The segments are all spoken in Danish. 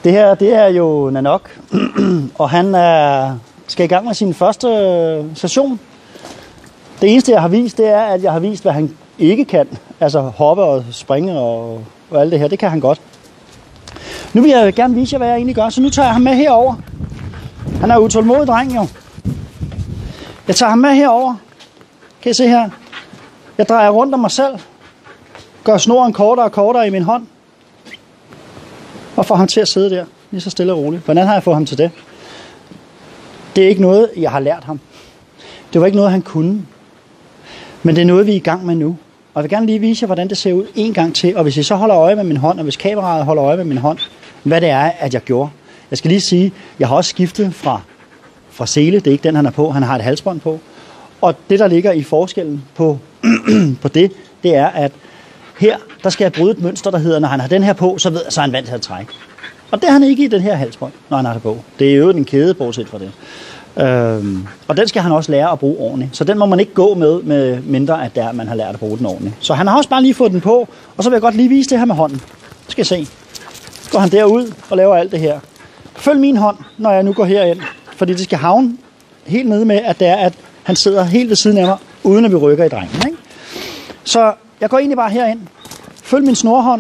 Det her, det er jo Nanook, og han skal i gang med sin første session. Det eneste, jeg har vist, det er, at jeg har vist, hvad han ikke kan. Altså hoppe og springe og alt det her, det kan han godt. Nu vil jeg gerne vise jer, hvad jeg egentlig gør, så nu tager jeg ham med herover. Han er utålmodig dreng jo. Jeg tager ham med herover. Kan I se her? Jeg drejer rundt om mig selv. Gør snoren kortere og kortere i min hånd. Og får ham til at sidde der, lige så stille og roligt. Hvordan har jeg fået ham til det? Det er ikke noget, jeg har lært ham. Det var ikke noget, han kunne. Men det er noget, vi er i gang med nu. Og jeg vil gerne lige vise jer, hvordan det ser ud en gang til. Og hvis I så holder øje med min hånd, og hvis kameraet holder øje med min hånd, hvad det er, at jeg gjorde. Jeg skal lige sige, jeg har også skiftet fra sele. Det er ikke den, han er på. Han har et halsbånd på. Og det, der ligger i forskellen på det er, at her, der skal jeg bryde et mønster, der hedder, når han har den her på, så er han vant til at trække. Og det har han ikke i den her halsbånd, når han har det på. Det er jo en kæde, bortset fra det. Og den skal han også lære at bruge ordentligt. Så den må man ikke gå med mindre, at man har lært at bruge den ordentligt. Så han har også bare lige fået den på, og så vil jeg godt lige vise det her med hånden. Skal I se. Går han derud og laver alt det her. Følg min hånd, når jeg nu går herind, fordi det skal havne helt nede med, at det er, at han sidder helt ved siden af mig, uden at vi rykker i drengen. Ikke? Så jeg går egentlig bare herind. Følg min snorhånd.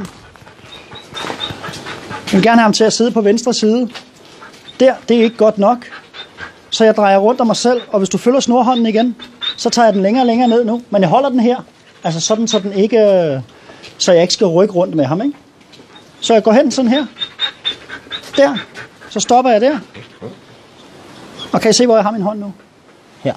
Jeg vil gerne have ham til at sidde på venstre side. Det er ikke godt nok. Så jeg drejer rundt om mig selv, og hvis du følger snorhånden igen, så tager jeg den længere og længere ned nu. Men jeg holder den her, altså sådan, så jeg ikke skal rykke rundt med ham. Ikke? Så jeg går hen sådan her. Der. Så stopper jeg der. Og kan I se, hvor jeg har min hånd nu? Her.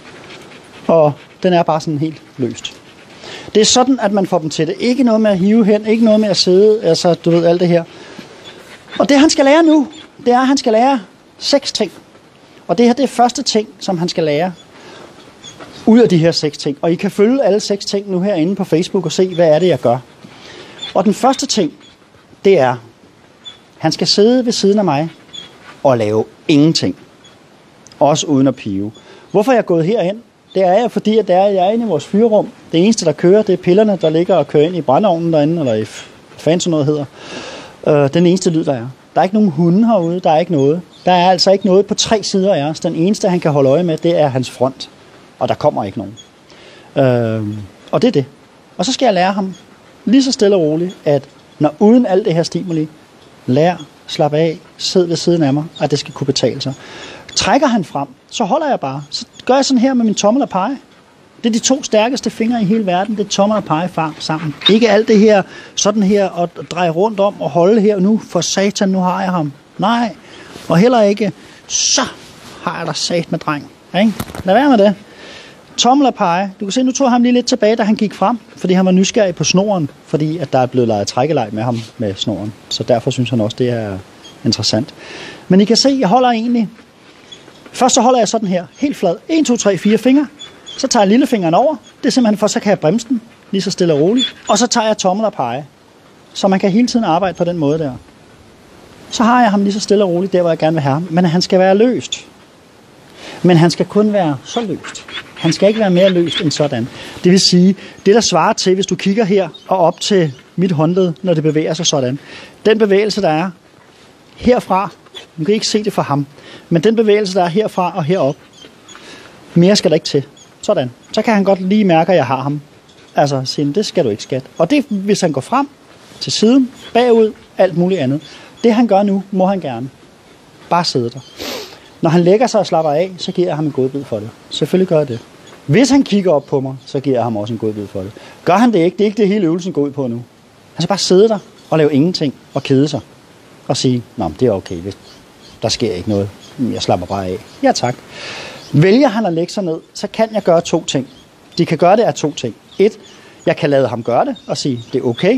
Og den er bare sådan helt løst. Det er sådan, at man får dem til det. Ikke noget med at hive hen, ikke noget med at sidde, altså du ved alt det her. Og det han skal lære nu, det er, at han skal lære 6 ting. Og det her, det er første ting, som han skal lære ud af de her 6 ting. Og I kan følge alle 6 ting nu herinde på Facebook og se, hvad er det, jeg gør. Og den første ting, det er, han skal sidde ved siden af mig og lave ingenting. Også uden at pive. Hvorfor er jeg gået herhen? Det er jo fordi, at jeg er inde i vores fyrerum. Det eneste, der kører, det er pillerne, der ligger og kører ind i brændeovnen derinde, eller i fancy noget hedder. Den eneste lyd, der er. Der er ikke nogen hunde herude, der er ikke noget. Der er altså ikke noget på 3 sider af os. Den eneste, han kan holde øje med, det er hans front. Og der kommer ikke nogen. Og det er det. Og så skal jeg lære ham, lige så stille og roligt, at når uden alt det her stimuli, lær, slap af, sid ved siden af mig, at det skal kunne betale sig. Trækker han frem, så holder jeg bare. Så gør jeg sådan her med min tommel og pege. Det er de 2 stærkeste fingre i hele verden. Det er tommel og pege sammen. Ikke alt det her, sådan her, og dreje rundt om og holde her nu. For satan, nu har jeg ham. Nej. Og heller ikke, så har jeg da sat med dreng. Ikke? Lad være med det. Tommel og pege. Du kan se, nu tog jeg ham lige lidt tilbage, da han gik frem. Fordi han var nysgerrig på snoren. Fordi at der er blevet leget trækkeleg med ham med snoren. Så derfor synes han også, det er interessant. Men I kan se, jeg holder egentlig. Først så holder jeg sådan her, helt flad. 1, 2, 3, 4 fingre. Så tager jeg lillefingeren over. Det er simpelthen for, så kan jeg bremse den. Lige så stille og roligt. Og så tager jeg tommel og pege. Så man kan hele tiden arbejde på den måde der. Så har jeg ham lige så stille og roligt, der hvor jeg gerne vil have ham. Men han skal være løst. Men han skal kun være så løst. Han skal ikke være mere løst end sådan. Det vil sige, det der svarer til, hvis du kigger her og op til mit håndled, når det bevæger sig sådan. Den bevægelse, der er herfra, du kan ikke se det for ham, men den bevægelse, der er herfra og herop, mere skal der ikke til. Sådan. Så kan han godt lige mærke, at jeg har ham. Altså, sige, det skal du ikke, skat. Og det, hvis han går frem, til siden, bagud, alt muligt andet. Det han gør nu, må han gerne. Bare sidde der. Når han lægger sig og slapper af, så giver jeg ham en godbid for det. Selvfølgelig gør jeg det. Hvis han kigger op på mig, så giver jeg ham også en godbid for det. Gør han det ikke, det er ikke det hele øvelsen går ud på nu. Han skal bare sidde der og lave ingenting og kede sig. Og sige, nå, det er okay, der sker ikke noget. Jeg slapper bare af. Ja, tak. Vælger han at lægge sig ned, så kan jeg gøre 2 ting. De kan gøre det af 2 ting. 1, jeg kan lade ham gøre det og sige, det er okay.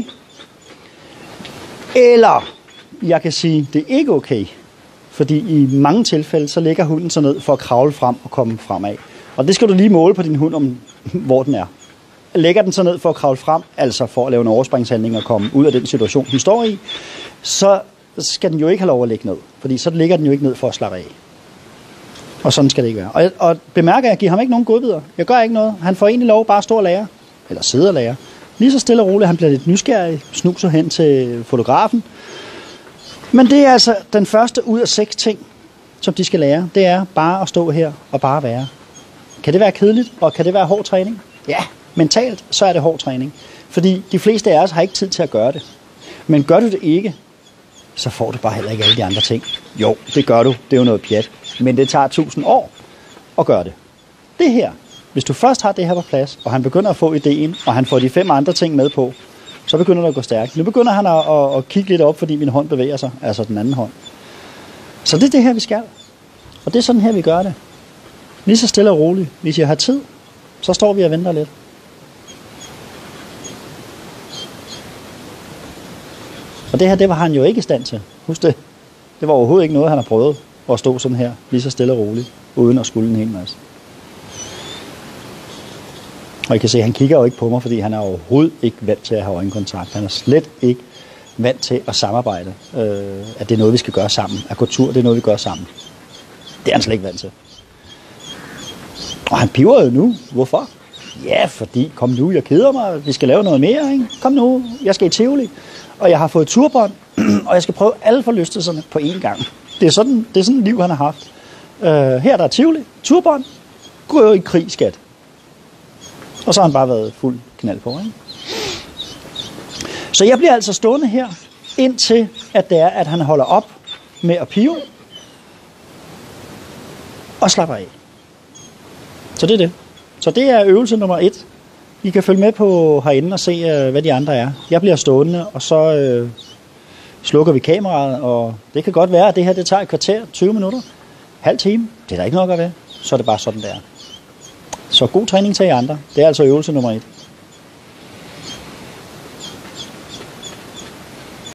Eller jeg kan sige, det er ikke okay. Fordi i mange tilfælde, så ligger hunden så ned for at kravle frem og komme fremad. Og det skal du lige måle på din hund, om hvor den er. Lægger den så ned for at kravle frem, altså for at lave en overspringshandling og komme ud af den situation, den står i, så skal den jo ikke have lov at ligge ned. Fordi så ligger den jo ikke ned for at slappe af. Og sådan skal det ikke være. Og bemærker, at jeg giver ham ikke nogen godbidder. Jeg gør ikke noget. Han får egentlig lov bare at stå og lære. Eller sidde og lære. Lige så stille og roligt. Han bliver lidt nysgerrig. Snuser hen til fotografen. Men det er altså den første ud af 6 ting, som de skal lære. Det er bare at stå her og bare være. Kan det være kedeligt, og kan det være hård træning? Ja, mentalt så er det hård træning. Fordi de fleste af os har ikke tid til at gøre det. Men gør du det ikke, så får du bare heller ikke alle de andre ting. Jo, det gør du. Det er jo noget pjat. Men det tager 1000 år at gøre det. Det her, hvis du først har det her på plads, og han begynder at få ideen, og han får de 5 andre ting med på, så begynder det at gå stærkt. Nu begynder han at kigge lidt op, fordi min hånd bevæger sig, altså den anden hånd. Så det er det her, vi skal. Og det er sådan her, vi gør det. Lige så stille og roligt. Hvis jeg har tid, så står vi og venter lidt. Og det her, det var han jo ikke i stand til. Husk det. Det var overhovedet ikke noget, han har prøvet at stå sådan her, lige så stille og roligt, uden at skulle en hel masse. Og I kan se, at han kigger jo ikke på mig, fordi han er overhovedet ikke vant til at have øjenkontakt. Han er slet ikke vant til at samarbejde. At det er noget, vi skal gøre sammen. At gå tur, det er noget, vi gør sammen. Det er han slet ikke vant til. Og han piver jo nu. Hvorfor? Ja, fordi, kom nu, jeg keder mig. Vi skal lave noget mere, ikke? Kom nu, jeg skal i Tivoli. Og jeg har fået turbånd, og jeg skal prøve alle forlystelserne på én gang. Det er sådan et liv, han har haft. Her der er Tivoli, turbånd, gå i krig, skat. Og så har han bare været fuld knald på, ikke? Så jeg bliver altså stående her, indtil at det er, at han holder op med at pive, og slapper af. Så det er det. Så det er øvelse nummer 1. I kan følge med på herinde og se, hvad de andre er. Jeg bliver stående, og så slukker vi kameraet, og det kan godt være, at det her det tager et kvarter, 20 minutter, halv time. Det er der ikke noget at gøre ved. Så er det bare sådan, der. Så god træning til jer andre. Det er altså øvelse nummer 1.